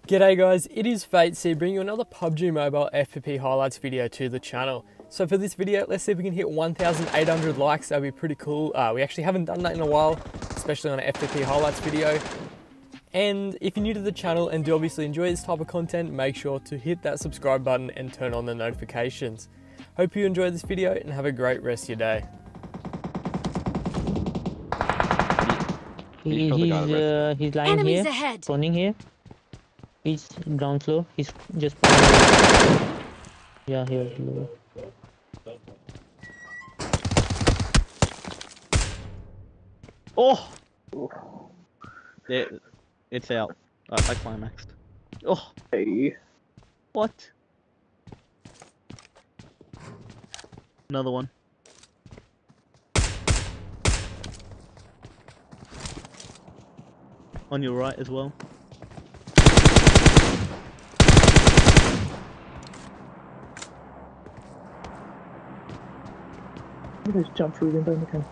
G'day guys, it is FateC bringing you another PUBG Mobile FPP highlights video to the channel. So for this video, let's see if we can hit 1,800 likes. That'd be pretty cool. We actually haven't done that in a while, especially on an FPP highlights video. And if you're new to the channel and do obviously enjoy this type of content, make sure to hit that subscribe button and turn on the notifications. Hope you enjoyed this video and have a great rest of your day. He's lying Enemies here, ahead. spawning here. He's ground floor. He's just yeah, here. Oh! It's out. I climaxed. Oh! Hey. What? Another one. On your right as well. Just jump through the window mechanics.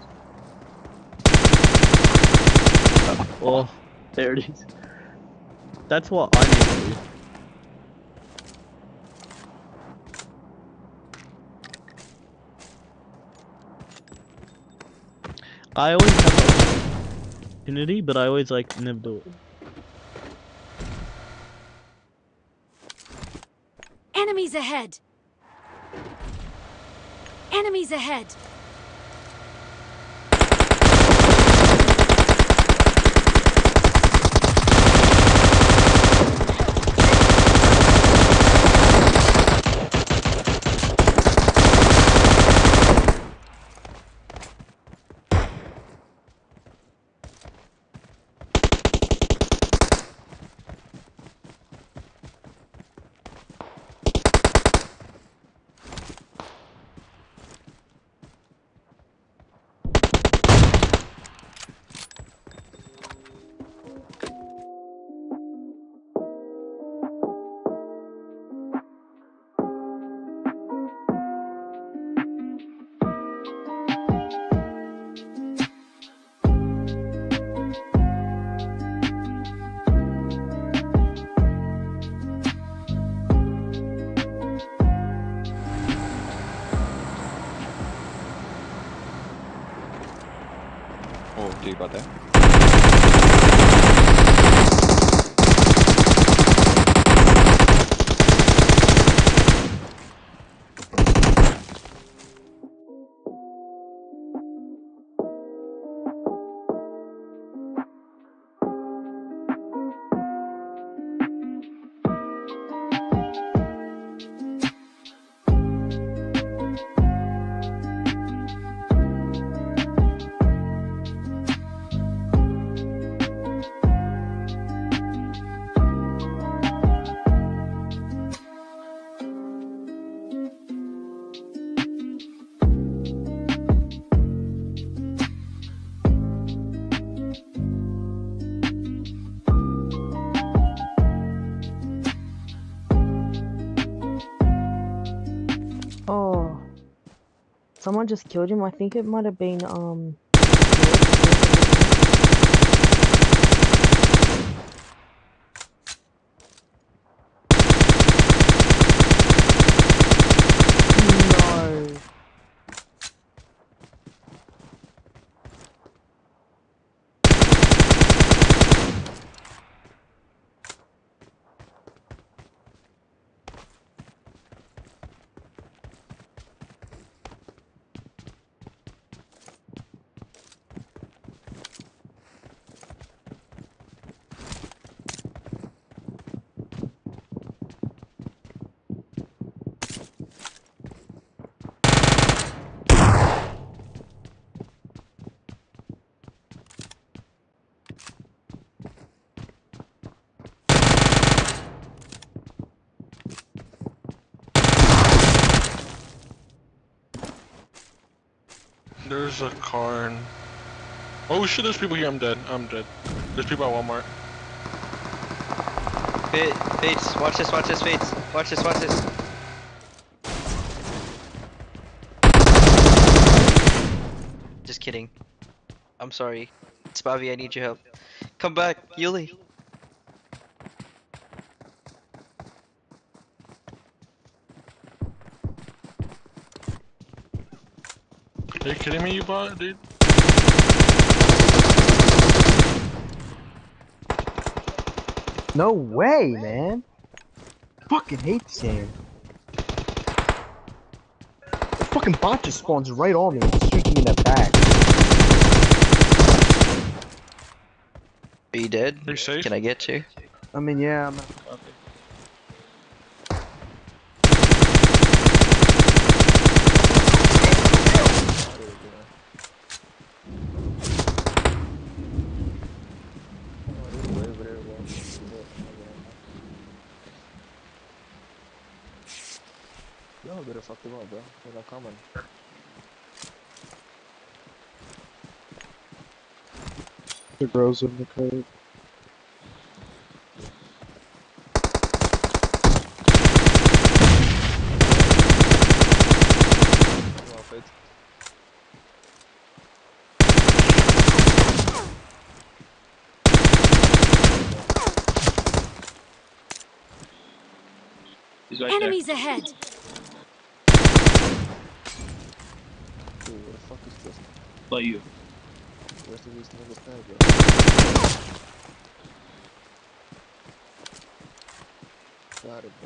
Oh, there it is. That's what I need to do. I always have the opportunity, but I always never do it. Enemies ahead. Enemies ahead. Oh, deep right there. Oh, someone just killed him. I think it might have been no. There's a car and... Oh shit, there's people here. I'm dead. There's people at Walmart. Fates, watch this, Fates. Watch this. Just kidding. I'm sorry. Spivey, I need your help. Come back, Yuli. Are you kidding me, you bot, dude? No way, man. Fucking hate this game. The fucking bot just spawns right on me and shoots me in the back. Are you dead? Are you safe? Can I get you? I mean, yeah, I'm not fucking. Y'all better fuck them up, bro. They're not coming. The girls in the crate. Come on, fight. He's right Enemies ahead. Dude, what the fuck is this? By you. The rest of these niggas bad, bro. Got it, bro.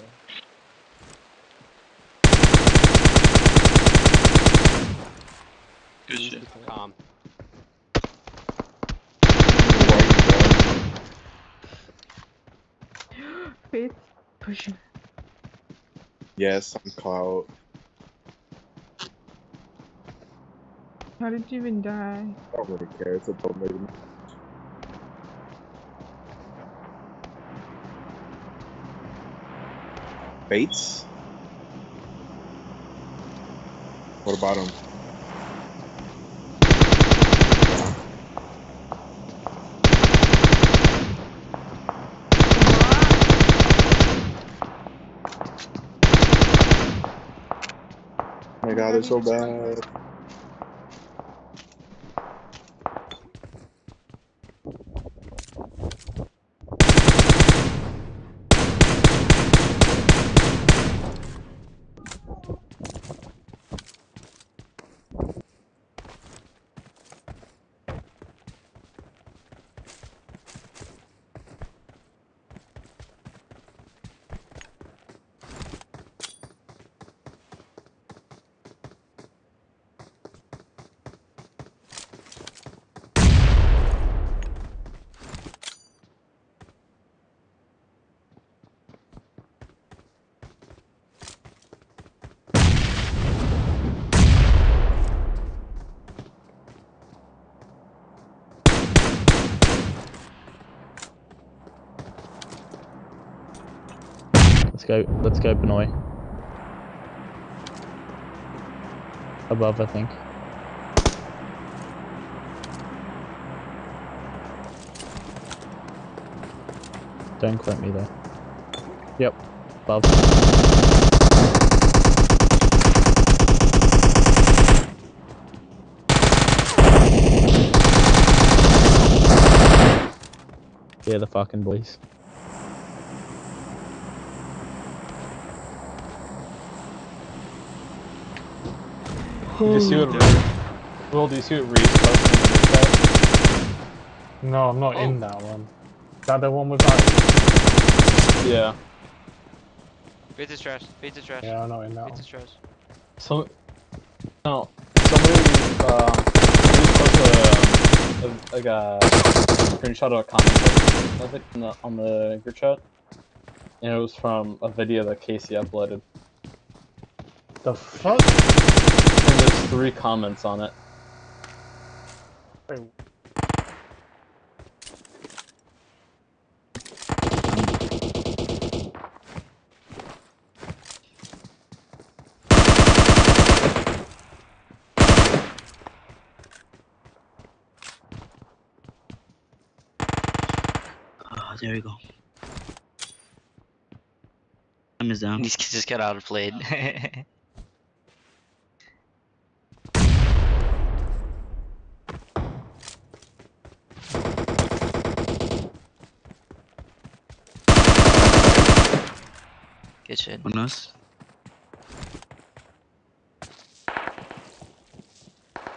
Good shit. Calm. Faith, pushing. Yes, I'm Cloud. How did you even die? I don't really care. It's a bum. Bates? What about him? Oh my god, they're so bad. Let's go, Benoit. Above, I think. Don't quote me though. Yep, above. Yeah, the fucking boys. Did you see what Will, do you see what Reese posted in the group chat? No, I'm not in that one. Is that the one with Ice? Yeah. Beat is trash. Beat is trash. Yeah, I'm not in that Beat one. is trash. So, no, somebody posted a screenshot of a comment of it on the group chat, and it was from a video that Casey uploaded. The fuck? And there's 3 comments on it. Wait. Oh, there we go. Time is down. These kids just got outplayed. Good shit. On us.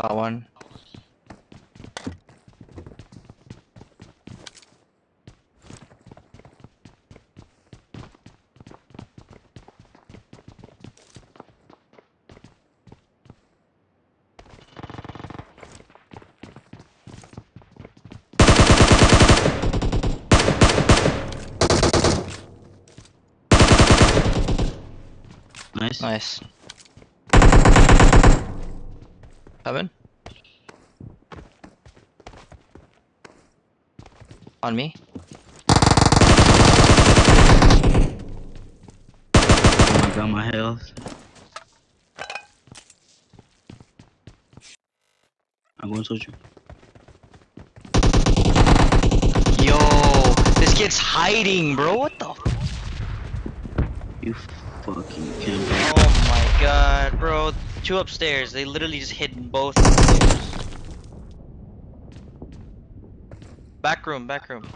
Got one. Nice. Nice. Coming. On me. I got my health. I'm going to touch you. Yo, this kid's hiding, bro. What the? You fucking can't. Oh my god, bro. Two upstairs. They literally just hid both upstairs. Back room, back room.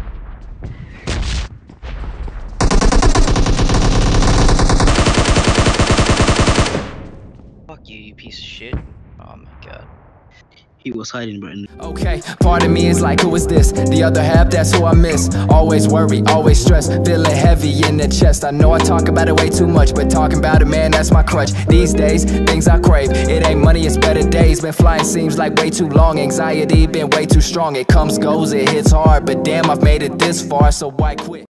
Fuck you, you piece of shit. Oh my god. He was hiding, Brenton. Okay, part of me is like, who is this? The other half, that's who I miss. Always worry, always stress, feeling heavy in the chest. I know I talk about it way too much, but talking about it, man, that's my crutch. These days, things I crave, it ain't money, it's better days. Been flying seems like way too long, anxiety been way too strong. It comes, goes, it hits hard, but damn, I've made it this far, so why quit?